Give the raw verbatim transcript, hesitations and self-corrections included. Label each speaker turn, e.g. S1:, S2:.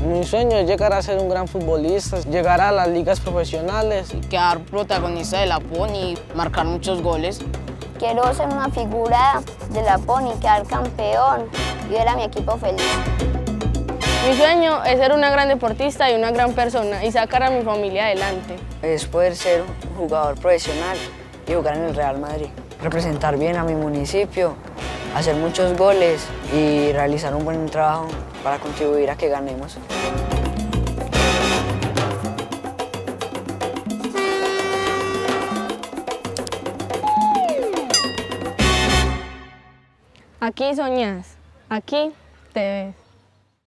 S1: Mi sueño es llegar a ser un gran futbolista, llegar a las ligas profesionales.
S2: Quedar protagonista de la Pony, marcar muchos goles.
S3: Quiero ser una figura de la Pony, quedar campeón y ver a mi equipo feliz.
S4: Mi sueño es ser una gran deportista y una gran persona y sacar a mi familia adelante.
S5: Es poder ser un jugador profesional y jugar en el Real Madrid. Representar bien a mi municipio, hacer muchos goles y realizar un buen trabajo para contribuir a que ganemos.
S4: Aquí soñás, aquí te ves.